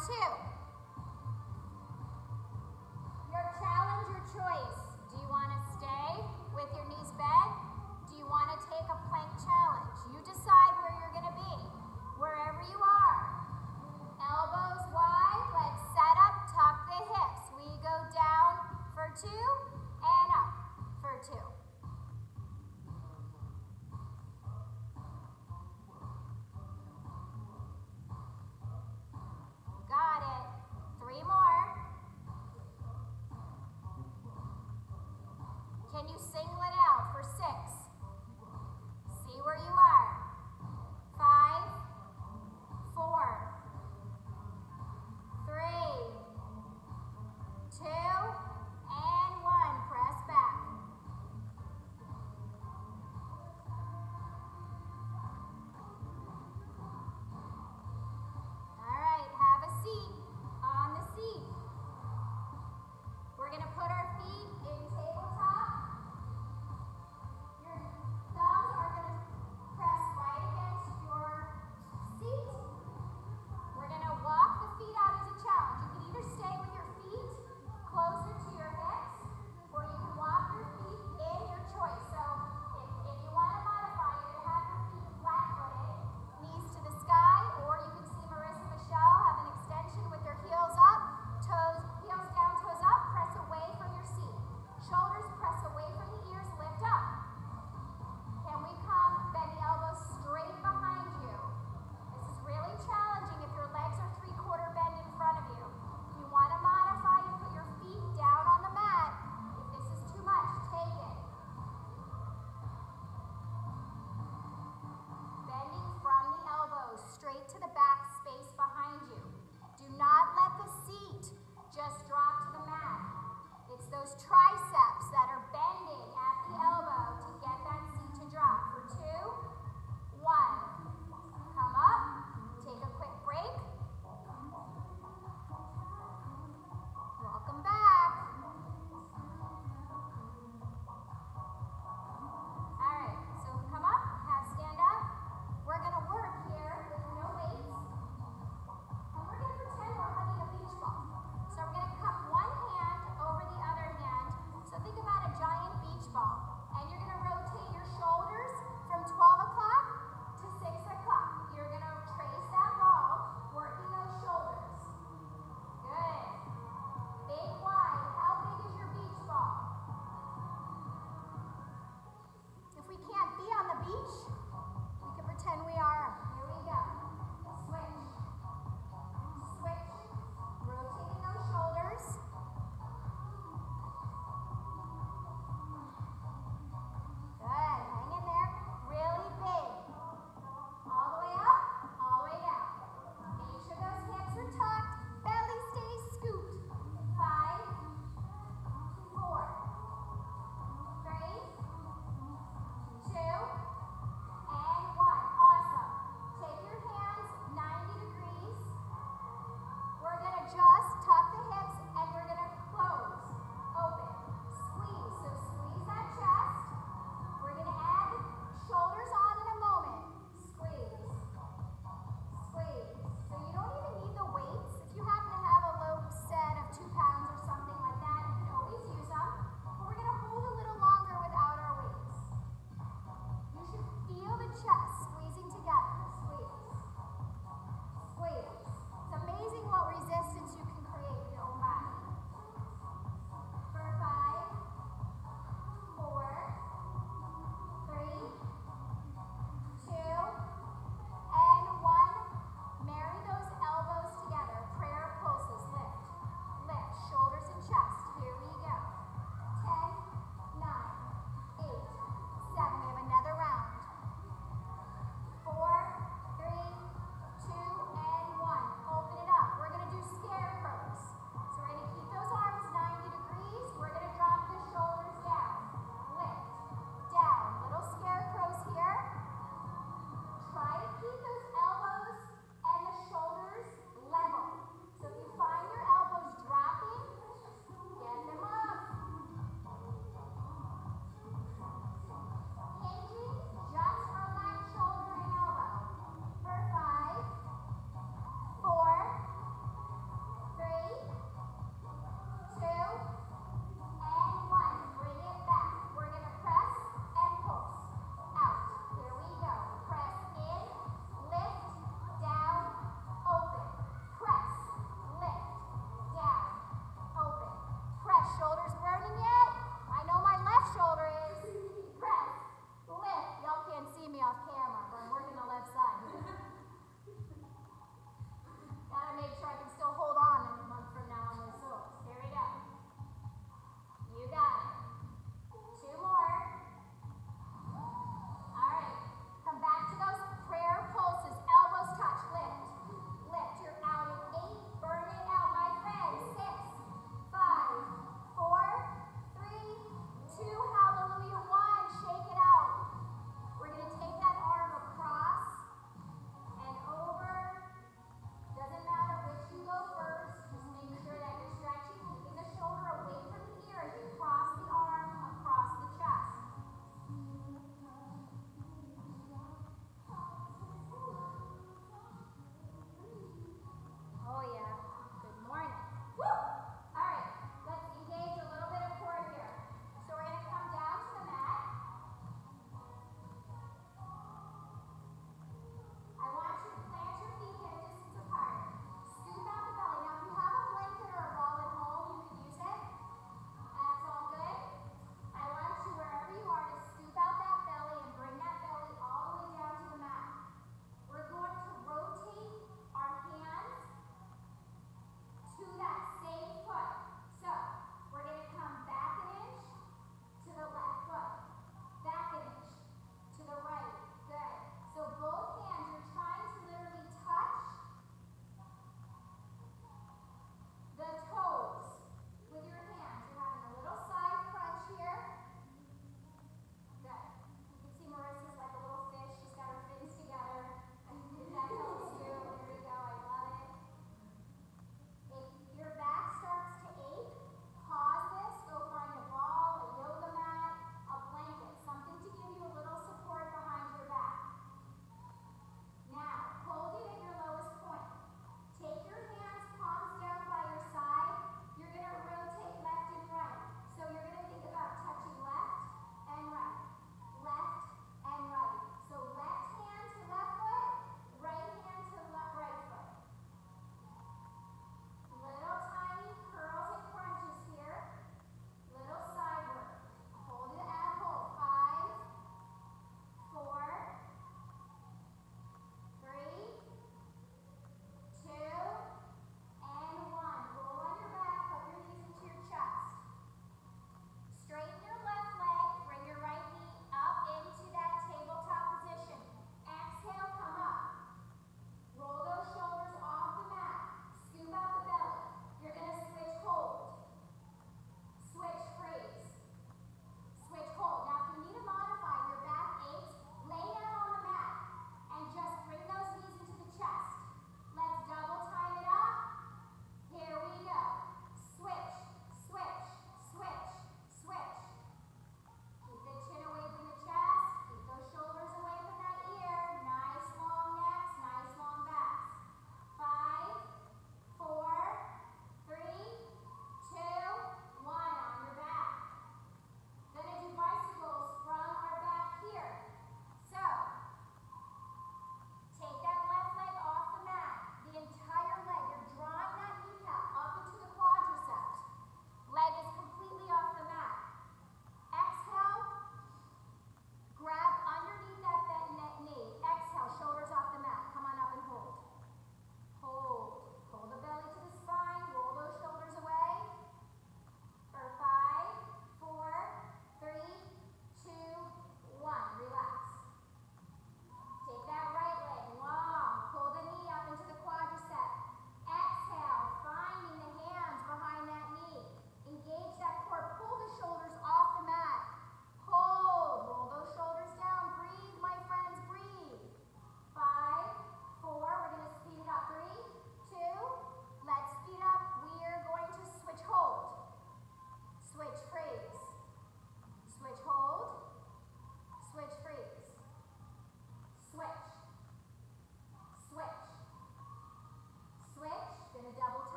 2. Your challenge, your choice. Do you want to stay with your knees bent? Do you want to take a plank challenge? You decide where you're going to be, wherever you are. Elbows wide, legs set up, tuck the hips. We go down for 2 and up for 2. Got it.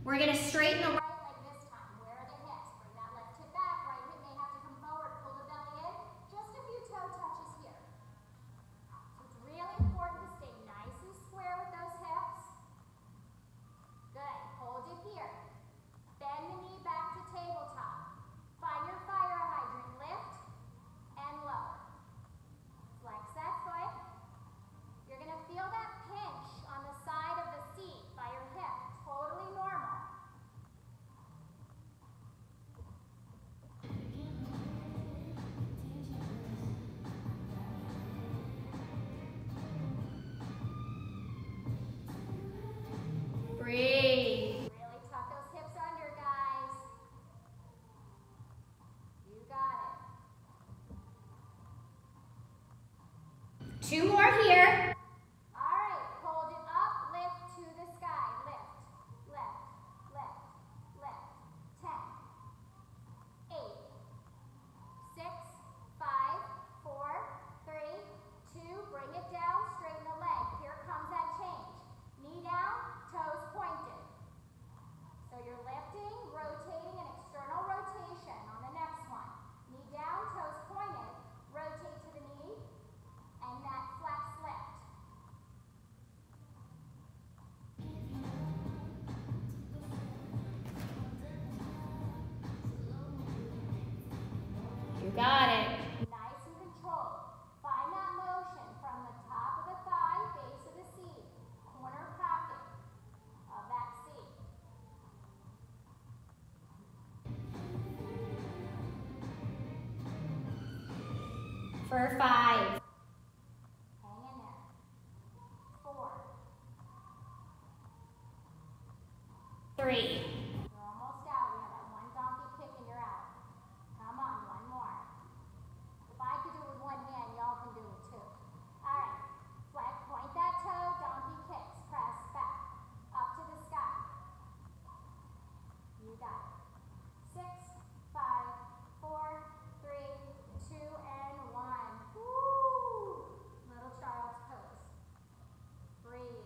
We're going to straighten the right leg this time. Where are the hips? Bring that left hip back. Right hip may have to come forward. Pull the belly in. Just a few toe touches here. So it's really important to stay nice and square with those hips. Good. Hold it here. Bend the knee back to tabletop. Find your fire hydrant. Lift and lower. Flex that foot. You're going to feel that pinch on the side of the seat by your hip. Totally normal. Breathe. Really tuck those hips under, guys. You got it. 2 more here. All right, hold it up, lift to the sky. Lift, lift, lift, lift. 10, 8, 6, 5, 4, 3, 2. Bring it down, straighten the leg. Here comes that change. Knee down, toes pointed. So you're lifting, rotating, an external rotation on the next one. Knee down, toes pointed. Rotate to the knee, and that flex lift. You got it. Nice and controlled. Find that motion from the top of the thigh, base of the seat, corner pocket of that seat. For 5. Hang in there. 4. 3. You're almost out. We have that one donkey kick and you're out. Come on, one more. If I could do it with one hand, y'all can do it too. All right. Flex, point that toe, donkey kicks. Press back. Up to the sky. You got it. 6, 5, 4, 3, 2, and 1. Woo! Little child's pose. Breathe.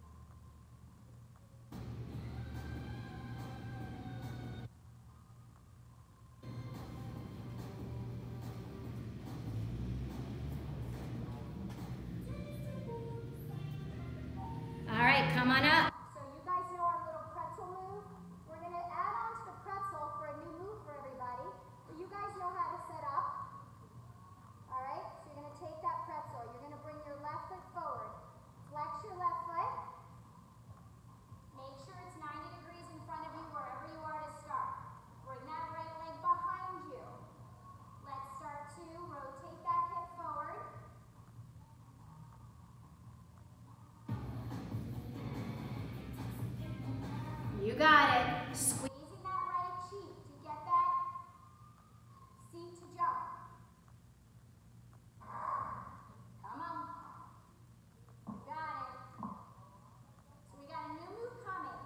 All right, come on up. So you guys know our little pretzel move? We're going to add on to the pretzel for a new move for everybody. But you guys know how to set up. All right, so you're going to take that pretzel. You're going to bring your left foot forward. Flex your left foot. Make sure it's 90 degrees in front of you wherever you are to start. Bring that right leg behind you. Let's start to rotate that hip forward. You got it. Squeezing that right cheek to get that seat to jump. Come on. You got it. So we got a new move coming.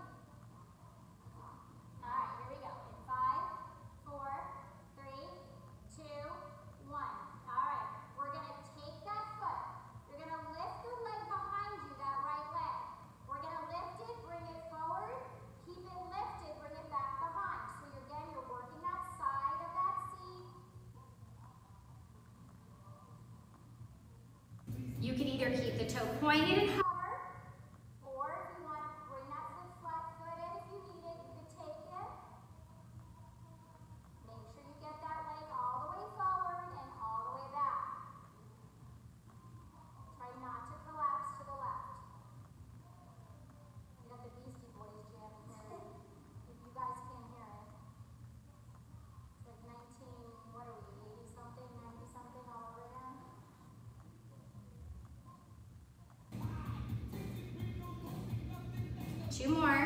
All right, here we go. In 5, 4, 3, 2, 1. All right, we're going to take that foot. You're going to lift the leg behind you, that right leg. We're going to lift it, bring it forward. Keep it lifted, bring it back behind. So again, you're working that side of that seat. You can either keep the toe pointed and hover, or if you want to bring that flat foot in if you need it, you can take it. Make sure you get that leg all the way forward and all the way back. Try not to collapse to the left. You got the Beastie Boys jamming here. If you guys can't hear it. It's like 19, what are we, 80 something, 90 something all over again? Two more.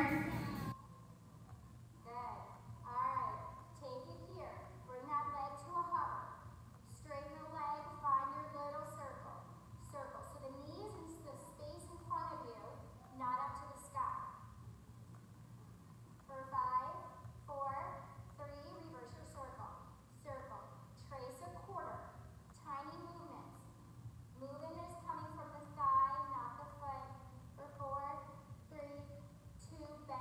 Good. All right. Take it here. Bring that leg to a hover. Straighten the leg. Find your little circle. Circle. So the knee is in the space in front of you, not up to the sky. For 5, 4, 3, reverse your circle. Circle. Trace a quarter. Tiny movements. Movement is coming from the thigh, not the foot. For 4, 3, 2, back.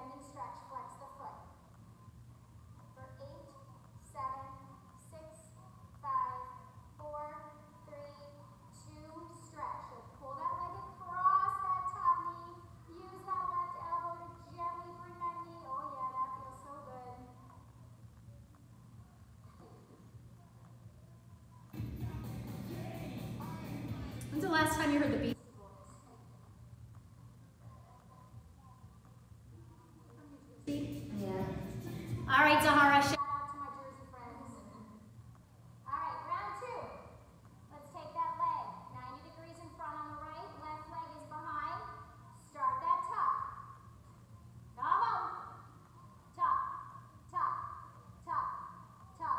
All right, Zahara, shout out to my Jersey friends. All right, round two. Let's take that leg. 90 degrees in front on the right, left leg is behind. Start that tuck. Come on. Tuck, tuck, tuck, tuck.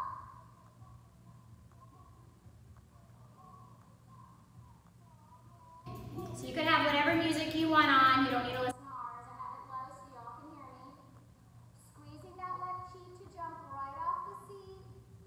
So you can have whatever music you want on. You don't need to listen to ours. I have it low so y'all can hear me. Squeezing that left cheek to jump right off the seat.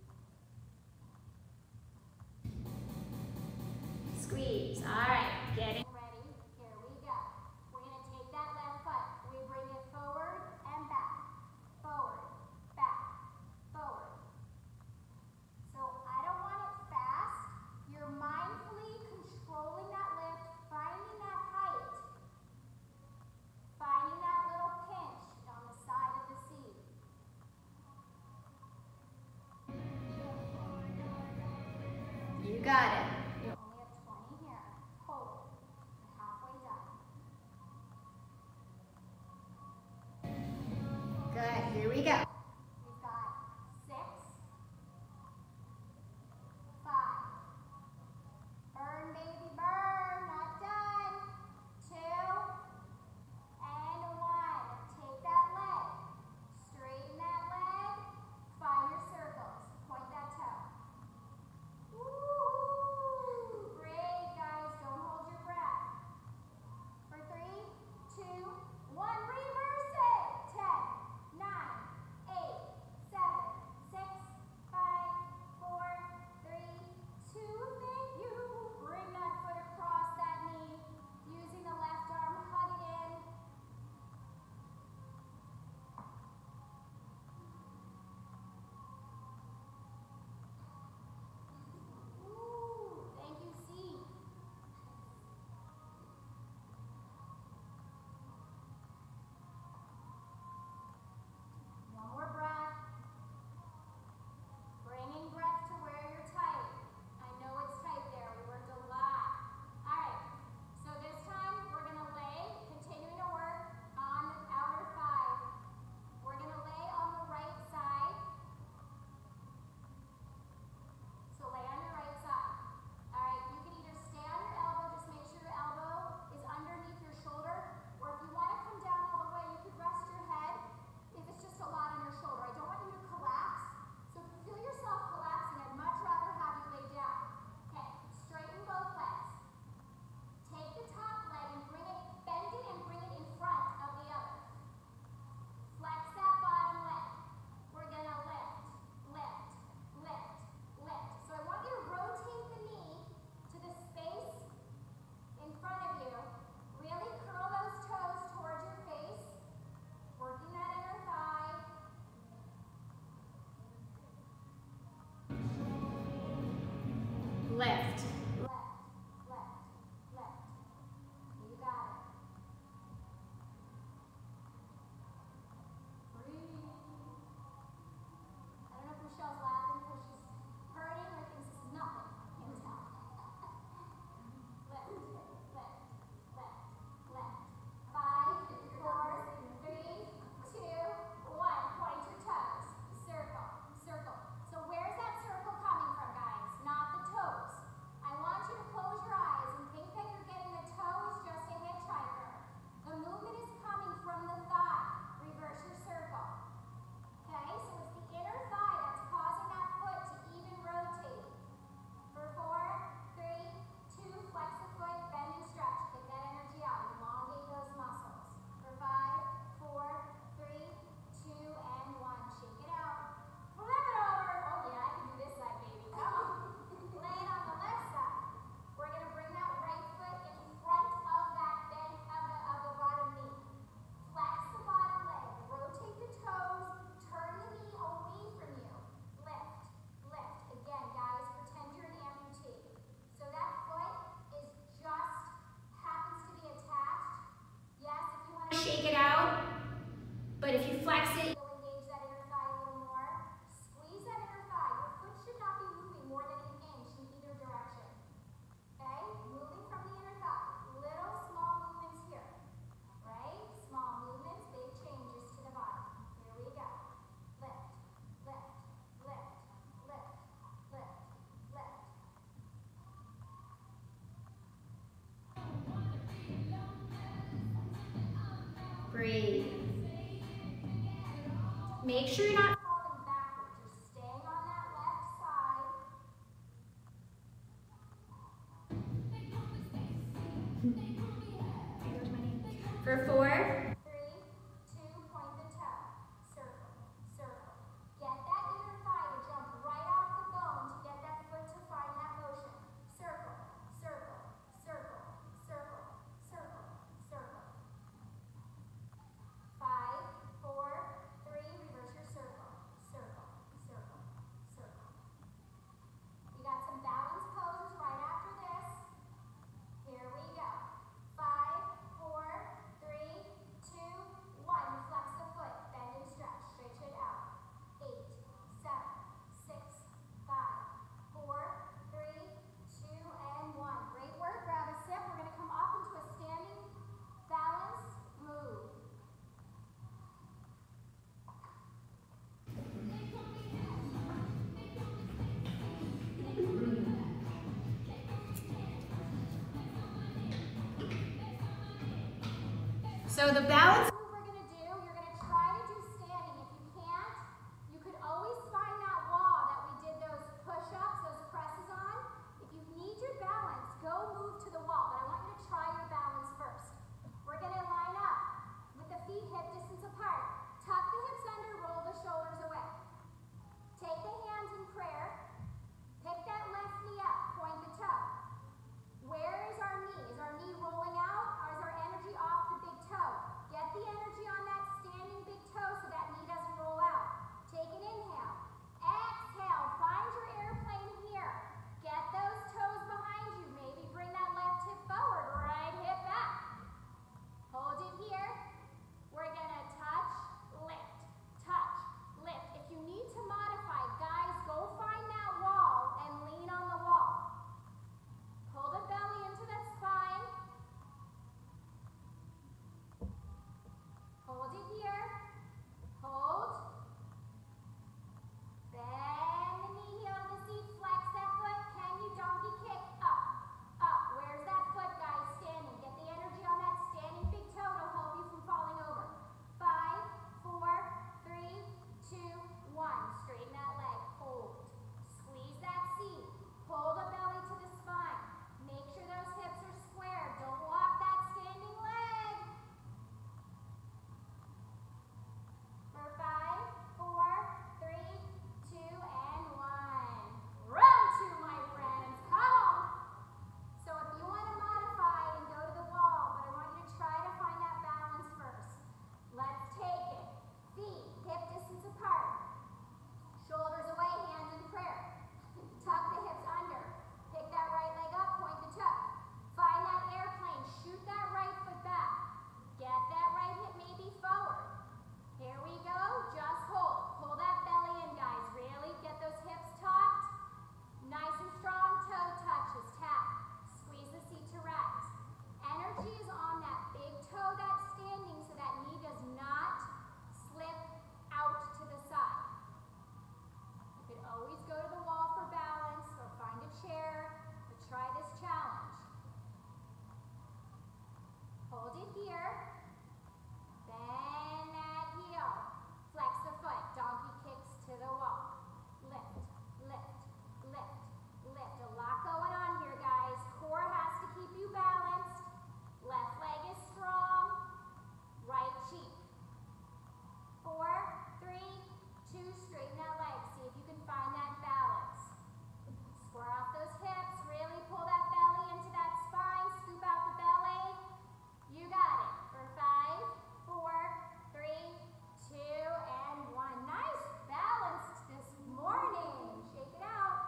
Squeeze. All right. Getting ready. Here we go. We're going to take that left foot. We bring it forward and back. Forward, back, forward. So I don't want it fast. You're mindfully controlling that lift, finding that height, finding that little pinch on the side of the seat. You got it. You only have 20 here. Hold. We're halfway done. Good. Here we go. We've got 6, 5. Burn, baby, burn. Not done. 2 and 1. Take that leg. Straighten that leg. Find your circles. Point that toe. Woo! Great, guys. Don't hold your breath. For 3, 2, 1. Reverse it. 10, 9, 8, 7, 6, 5, 4, 3, 2. Thank you. Bring that foot across that knee. Using the left arm, hug it in. Ooh, thank you, C. One more breath. Bringing breath to where you're tight. I know it's tight there. We worked a lot. All right. So this time we're going to lay, continuing to work on the outer thigh. We're going to lay on the right side. So lay on your right side. All right. You can either stay on your elbow, just make sure your elbow is underneath your shoulder, or if you want to come down all the way, you could rest your head if it's just a lot on your shoulder. I don't want you to collapse. So if you feel yourself collapsing, I'd much rather have you lay down. Okay. Straighten both legs. Take the top leg and bring it, bend it and bring it in front of the other. Flex that bottom leg. We're going to lift, lift, lift, lift. So I want you to rotate the knee to the space in front of you. Really curl those toes towards your face. Working that inner thigh. Lift. Left, left, left. You got it. Breathe. I don't know if Michelle's laughing because she's hurting or thinks this is nothing. Can't tell. Left, left, left, left. 5, 4, 3, 2, 1. Point your toes. Circle, circle. So where's that circle coming from, guys? Not the toes. I want you to close your eyes and think that you're getting the toes just a hitchhiker. The movement is coming from the thigh. Reverse your circle. Okay, so it's the inner thigh that's causing that foot to even rotate. For 4, 3, 2, flex the foot, bend and stretch. Get that energy out. Elongate those muscles. For 5, 4, 3, 2, and 1. Shake it out. Flip it over. Oh yeah, I can do this side, baby. Come on. Lay it on the left side. We're going to bring that right foot in front of that bend of the bottom knee. Flex the bottom leg. Rotate the toes. Turn the knee away from you. Lift, lift. Again, guys, pretend you're an amputee. So that foot is just happens to be attached. Yes, if you want to shake it out, but if you flex it, you'll engage that inner thigh a little more. Squeeze that inner thigh. Your foot should not be moving more than an inch in either direction. Okay? Moving from the inner thigh. Little small movements here. Right? Small movements, big changes to the body. Here we go. Lift. Make sure you're not falling backwards. You're staying on that left side. For 4, 3, 2, point the toe. Circle, circle. Get that inner thigh to jump right off the bone to get that foot to find that motion. Circle, circle, circle, circle, circle, circle. 5, 4, 3, reverse your circle. Circle, circle, circle. We got some balance poses right after this. Here we go. 5, 4, 3, 2, 1. Flex the foot. Bend and stretch. Stretch it out. 8, 7, 6, 5, 4, 3, 2, and 1. Great work. Grab a sip. We're going to come up into a standing balance move. So the balance move we're going to do, you're going to try to do standing. If you can't, you could always find that wall that we did those push-ups, those presses on. If you need your balance, go move to the wall. But I want you to try your balance first. We're going to line up with the feet hip distance apart. Tuck the hips under, roll the shoulders away. Take the hands in prayer. Pick that left knee up, point the toe. Where is our knee? Is our knee rolling out, or is our energy off the big toe? Get the energy on that standing big toe so that knee doesn't roll out. Take an inhale. Exhale. Find your airplane here. Get those toes behind you. Maybe bring that left hip forward, right hip back. Hold it here. We're going to touch, lift. If you need to modify, guys, go find that wall and lean on the wall. Pull the belly into that spine. Hold it here. Hold. Bend the knee heel to the seat. Flex that foot. Can you donkey kick? Up. Up. Where's that foot, guys? Standing. Get the energy on that standing big toe to help you from falling over. 5, 4, 3, 2, 1. Straighten that leg. Hold. Squeeze that seat. Pull the belly to the spine. Make sure those hips are square. Don't lock that standing leg. For 5, 4, 3, 2, and 1. Round 2, my friends. Come on. So if you want to modify and go to the wall, but I want you to try to find that balance first. Let's take it. Feet hip distance apart. Shoulders away, hands in prayer. Tuck the hips under. Pick that right leg up, point the toe. Find that airplane. Shoot that right foot back. Get that right hip maybe forward. Here we go. Just hold. Pull that belly in, guys. Really get those hips tucked. Nice and strong. Toe touches. Tap. Squeeze the seat to rest. Energy is on that big toe that's standing so that knee does not slip out to the side. You could always go to the wall for balance or find a chair, but try this challenge. Hold it here. Bend that heel. Flex the foot. Donkey kicks to the wall. Lift, lift, lift, lift. A lot going on here, guys. Core has to keep you balanced. Left leg is strong. Right cheek. 4, 3, 2, straighten that leg. See if you can find that balance. Square off those hips. Really pull that belly into that spine. Scoop out the belly. You got it. For 5, 4, 3, 2, and 1. Nice balance this morning. Shake it out.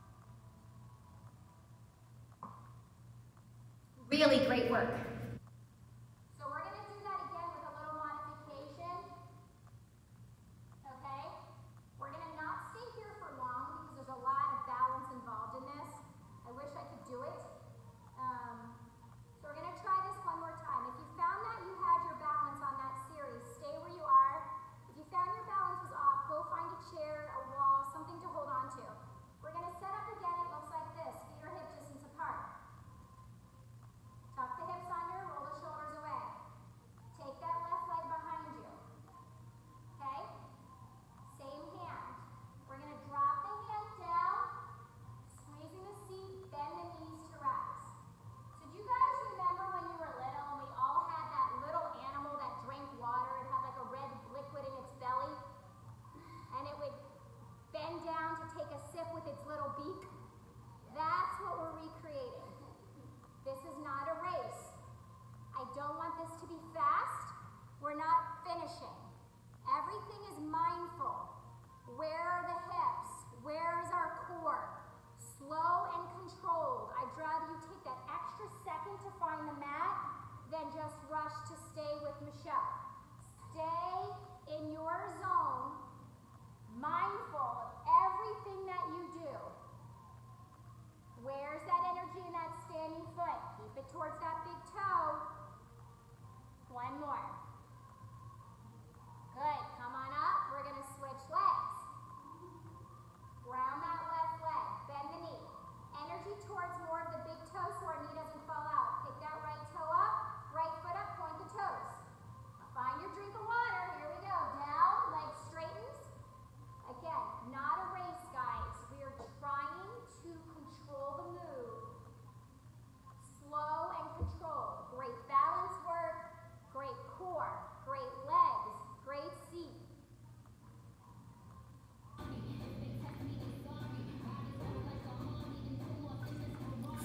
Really great work. So we're going to do that again with a little modification. Okay? We're going to not stay here for long because there's a lot of balance involved in this. I wish I could do it. So we're going to try this one more time. If you found that you had your balance on that series, stay where you are. If you found your balance was off, go find a chair, a wall, something to hold on to. We're going to set up again. It looks like this. Feet are hip distance apart. Tuck the hips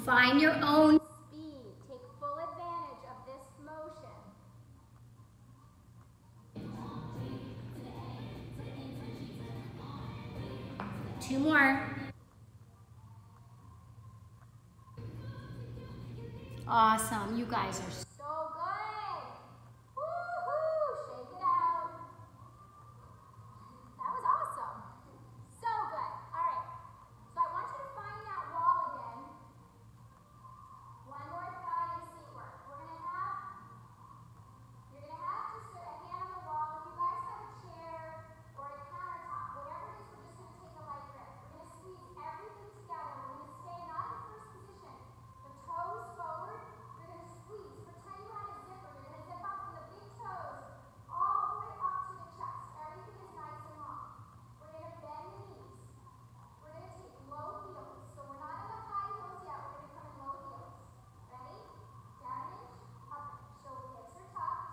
Find your own speed. Take full advantage of this motion. 2 more. Awesome. You guys are so good. Woo-hoo. Shake it out. That was awesome. So good. All right. So I want you to find that wall again. One more thigh and seat work. You're gonna have to put a hand on the wall. If you guys have a chair or a countertop, whatever it is, we're just gonna take a light grip. We're gonna squeeze everything together. We're gonna stay not in the first position. The toes forward. You're gonna squeeze. Pretend you had a zipper. You're gonna zip up from the big toes all the way up to the chest. Everything is nice and long. We're gonna bend the knees. We're gonna take low heels. So we're not in the high heels yet. We're gonna come in low heels. Ready? Down an inch, up an inch. So hips are tucked.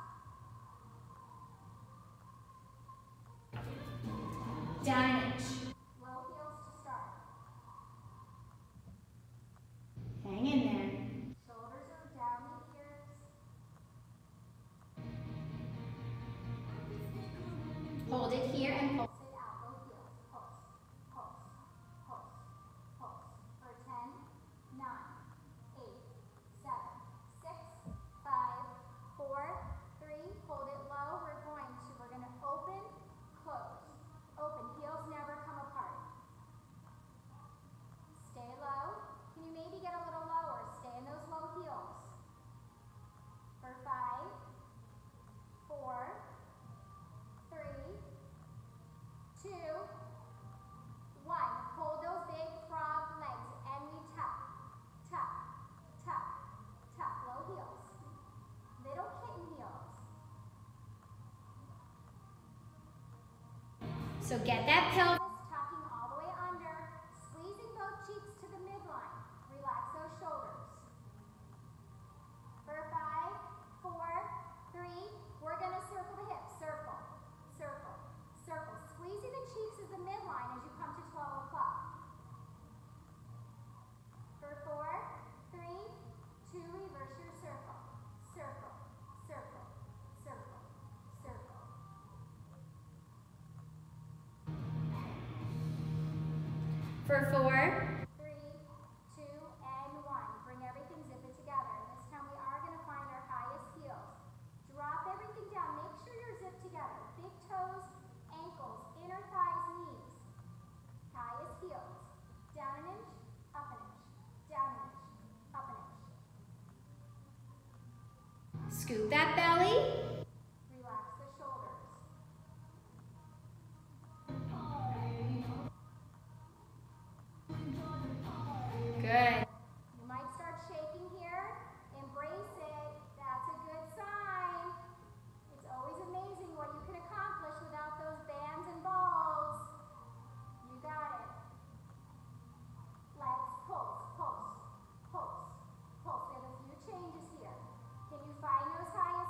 Down an inch. Low heels to start. Hang in there. Shoulders are down the ears. Hold it here and pulse it out. Both heels. Pulse, pulse, pulse, pulse. For 10, 9, 8, 7, 6, 5, 4, 3. Hold it low. We're gonna open, close. Open. Heels never come apart. Stay low. Can you maybe get a little lower? Stay in those low heels. For 5, 4, 3, 2, 1. Hold those big frog legs and we tuck, tuck, tuck, tuck. Low heels. Little kitten heels. So get that pelvis tucking all the way under, squeezing both cheeks to the midline. Relax those shoulders. For 5, 4, 3, we're gonna circle the hips. Circle, circle, circle. Squeezing the cheeks is the midline as you come to 12 o'clock. For 4, 3, 2, reverse your circle. Circle, circle, circle, circle. For 4, 3, 2, and 1. Bring everything, zip it together. And this time we are going to find our highest heels. Drop everything down. Make sure you're zipped together. Big toes, ankles, inner thighs, knees. Highest heels. Down an inch, up an inch. Down an inch, up an inch. Scoop that belly. Relax the shoulders. Good. You might start shaking here. Embrace it. That's a good sign. It's always amazing what you can accomplish without those bands and balls. You got it. Let's pulse, pulse, pulse, pulse. We have a few changes here. Can you find those highest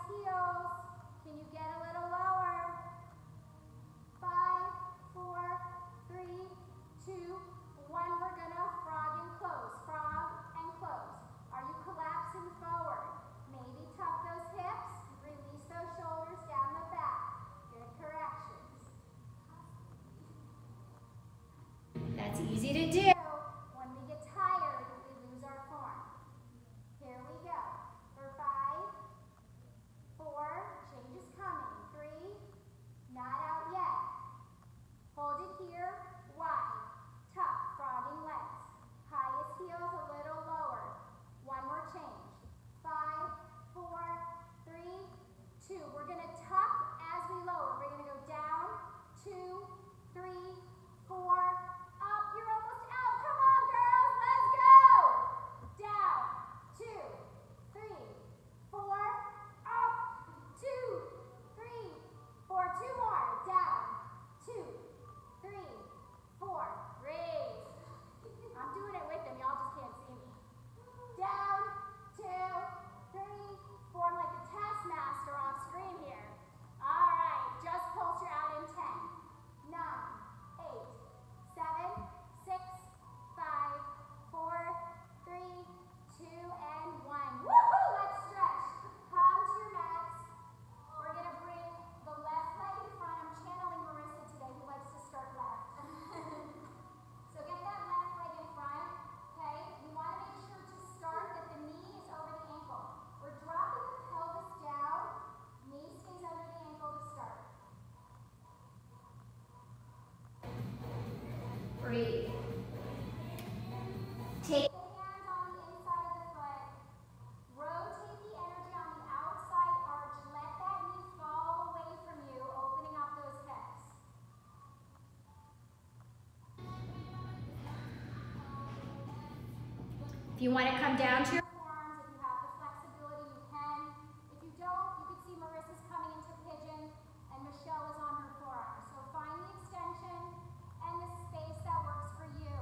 If you want to come down to your forearms, if you have the flexibility, you can. If you don't, you can see Marissa's coming into pigeon and Michelle is on her forearm. So find the extension and the space that works for you.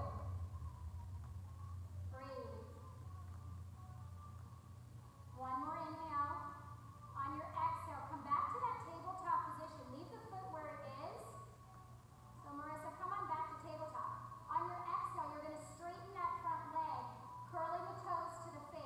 Breathe. One more inhale. On your exhale, come back to that tabletop position. Leave the foot where it is. So Marissa, come on back to tabletop. On your exhale, you're going to straighten that front leg, curling the toes to the face.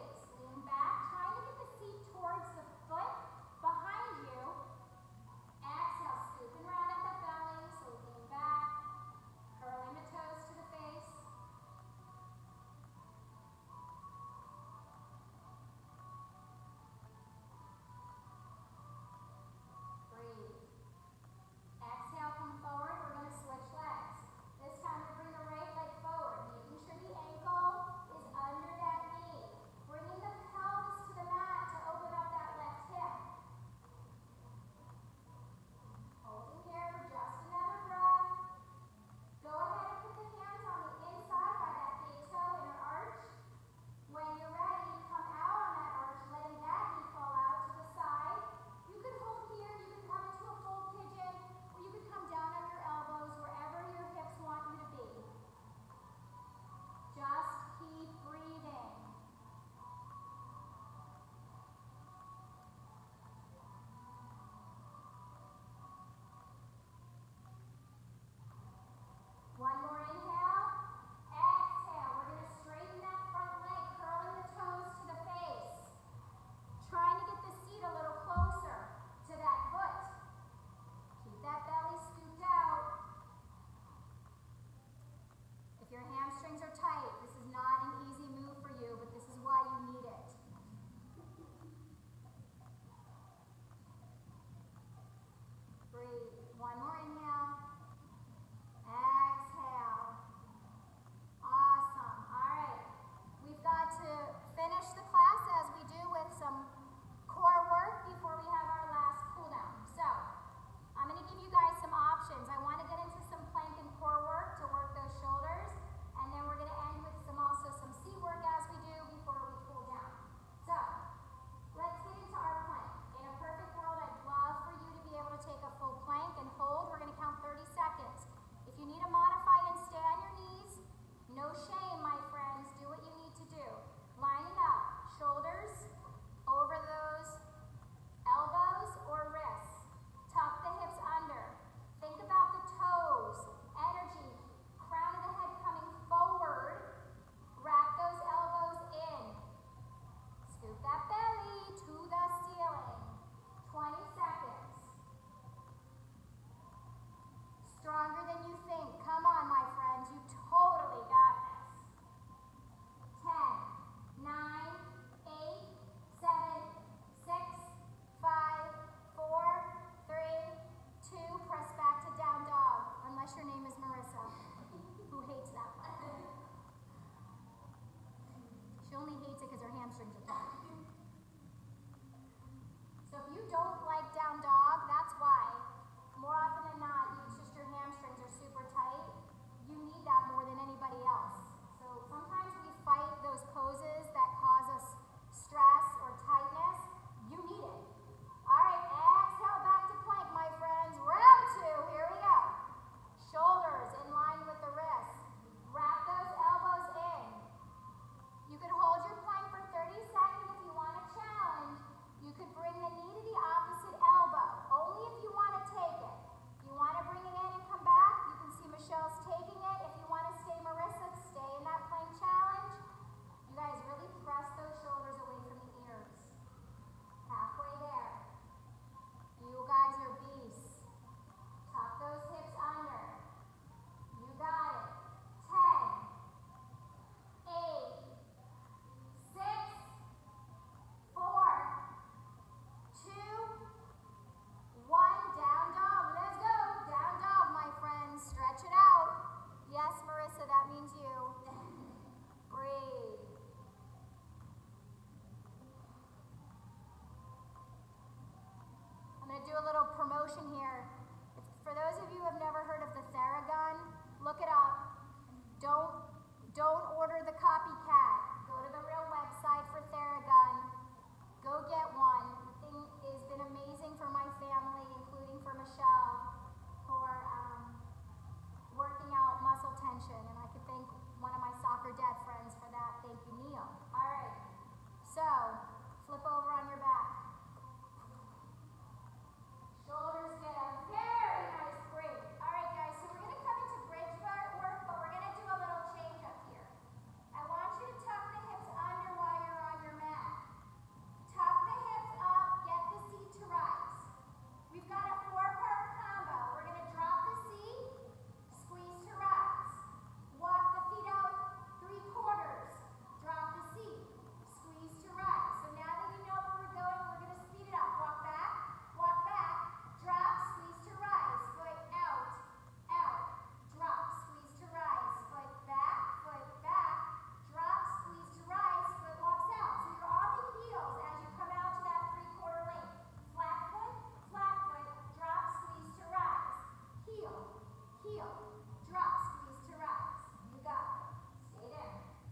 heel, drop, squeeze to rise. You got it. Stay there.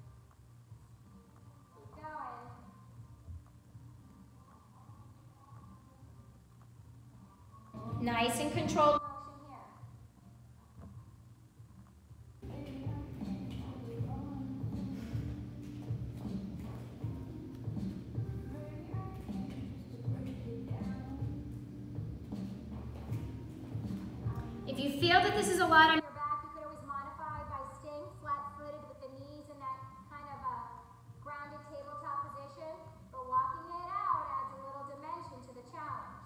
Keep going. Nice and controlled motion here. If you feel that this is a lot on your back, you could always modify by staying flat-footed with the knees in that kind of a grounded tabletop position, but walking it out adds a little dimension to the challenge.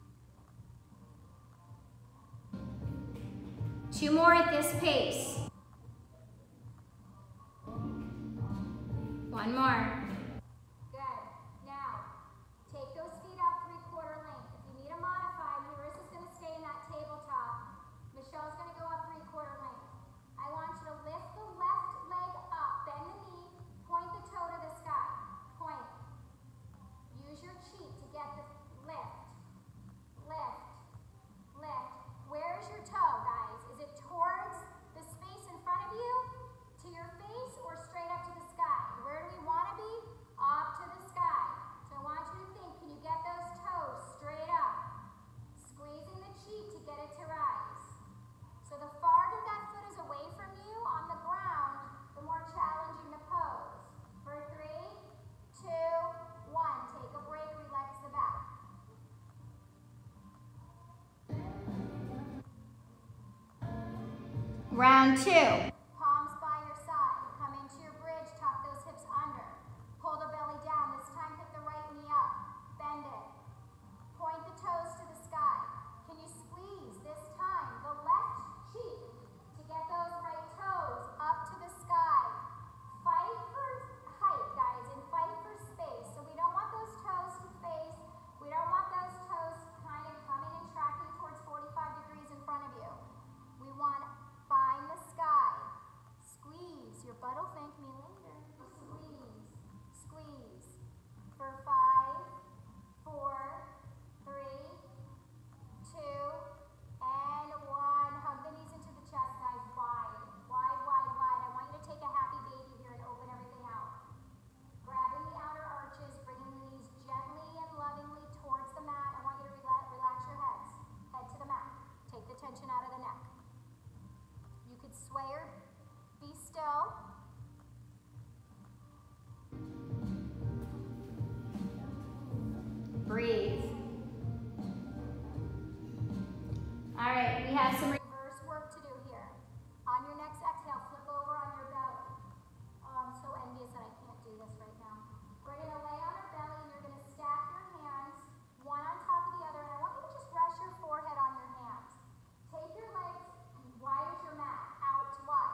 2 more at this pace. 1 more. Good. Now, take those feet up 3/4 length. If you need to modify, Marissa's going to stay in that tabletop. Michelle's going to go up 3/4 length. I want you to lift the left leg up, bend the knee, point the toe to the sky. Point. Use your cheek to get the lift. Lift. Lift. Where's your toe, guys? Is it towards the space in front of you, to your face, or straight up to the sky? Where do we want to be? Up to the sky. So I want you to think, can you get those toes straight up? Squeezing the cheek to get it to rise. So the farther that foot is away from you on the ground, the more challenging the pose. For 3, 2, 1. Take a break, relax the back. Round 2. Palms by your side. Come into your bridge, tuck those hips under. Pull the belly down. This time hit the right knee up. Bend it. Point the toes to the sky. Can you squeeze this time the left cheek to get those right toes up to the sky? Fight for height, guys, and fight for space. So we don't want those toes to face. We don't want those toes kind of coming and tracking towards 45 degrees in front of you. We want to find the sky. Squeeze. Your butt will thank me later. Squeeze. Squeeze. For 5, 4, 3, 2, and 1. Hug the knees into the chest, guys. Wide. Wide, wide, wide. I want you to take a happy baby here and open everything out. Grabbing the outer arches, bringing the knees gently and lovingly towards the mat. I want you to relax your heads. Head to the mat. Take the tension out of the neck. You could sway or be still. Breathe. All right, we have some reverse work to do here. On your next exhale, flip over on your belly. Oh, I'm so envious that I can't do this right now. We're going to lay on our belly and you're going to stack your hands one on top of the other. And I want you to just rest your forehead on your hands. Take your legs wide as your mat, out wide.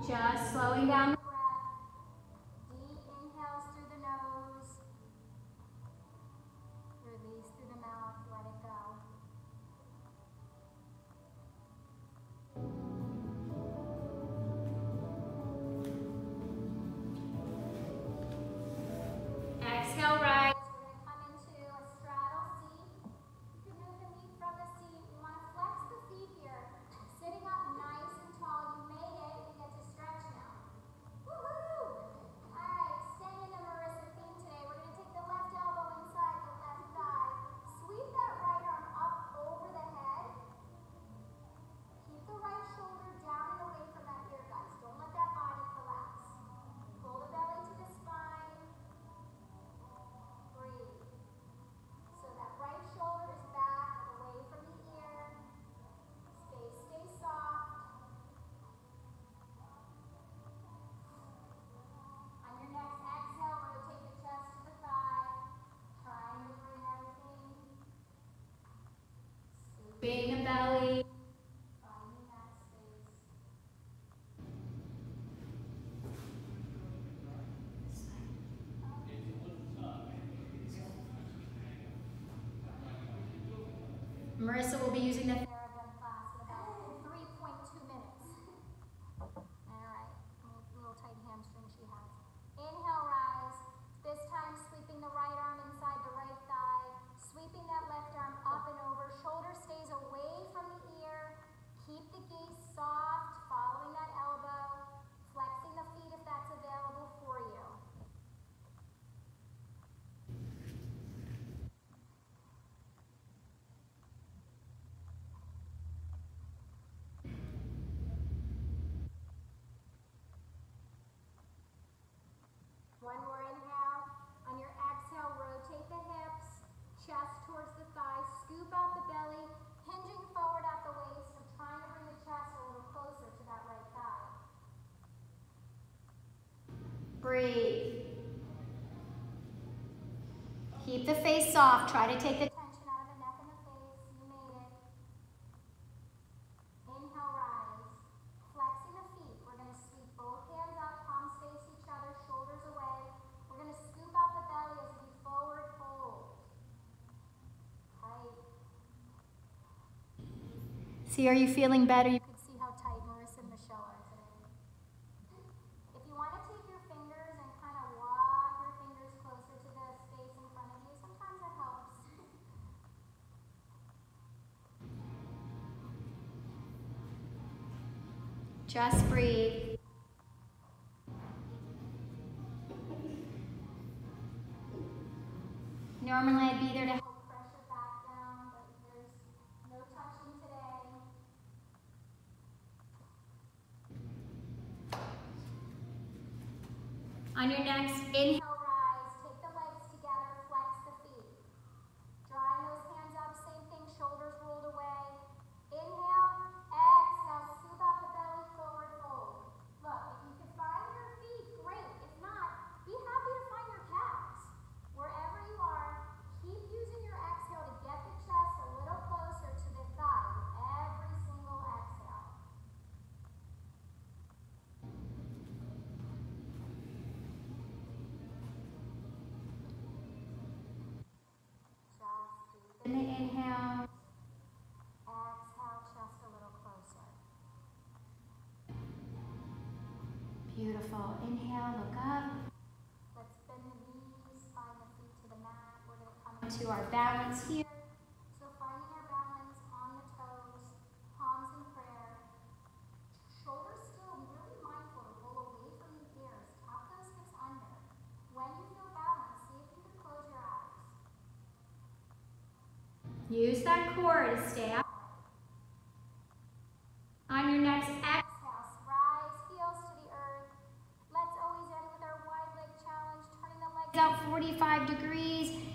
Just slowing down the breath. Deep inhales through the nose. Release through the mouth. Let it go. Exhale, rise. We're going to come into a straddle seat. You can move the feet from the seat. We want to flex the feet here. Sitting up nice and tall. You made it. You get to stretch now. Woohoo! All right, staying in the Marissa theme today. We're going to take the left elbow inside the left thigh. Sweep that right arm up over the head. Keep the right shoulder down and away from that ear, guys. Don't let that body collapse. Pull the belly to the spine. Breathe. So that right shoulder is back, away from the ear. Stay soft. On your next exhale, rotate the chest to the thigh. Trying to bring everything. Scooping the belly. Finding that space. Marissa will be using the Therabund class in about 3.2 minutes. All right, little tight hamstring she has. Inhale, rise. This time sweeping the right arm inside the right thigh. Sweeping that left arm up and over. Shoulder stays away from the ear. Keep the gaze soft, following that elbow. Flexing the feet if that's available for you. One more inhale. On your exhale, rotate the hips, chest towards the thighs, scoop out the belly, hinging forward at the waist. I'm trying to bring the chest a little closer to that right thigh. Breathe. Keep the face soft. Try to take the tension out of the neck and the face. You made it. Inhale, rise. Flexing the feet. We're going to sweep both hands up, palms face each other, shoulders away. We're going to scoop out the belly as we forward fold. Tight. See, are you feeling better? You can see how tight Marissa and Michelle are today. If you want to take your fingers and kind of walk your fingers closer to the space in front of you, sometimes that helps. Just breathe. Normally I'd be there to help pressure back down, but there's no touching today. On your next inhale, rise. Take the legs together, flex the feet. Drawing those hands up, same thing, shoulders rolled away. Inhale, exhale, scoop out the belly, forward fold. Look, if you can find your feet, great. If not, be happy to find your calves. Wherever you are, keep using your exhale to get the chest a little closer to the thigh with every single exhale. Just deep in the inhale. Exhale, chest a little closer. Beautiful. Inhale, look up. Let's bend the knees, find the feet to the mat. We're going to come into our balance here. So finding our balance on the toes, palms in prayer. Shoulders still, be really mindful to roll away from the ears. Tuck those hips under. When you feel balanced, see if you can close your eyes. Use that core to stay up. On your next exhale, rise, heels to the earth. Let's always end with our wide leg challenge, turning the legs out 45 degrees.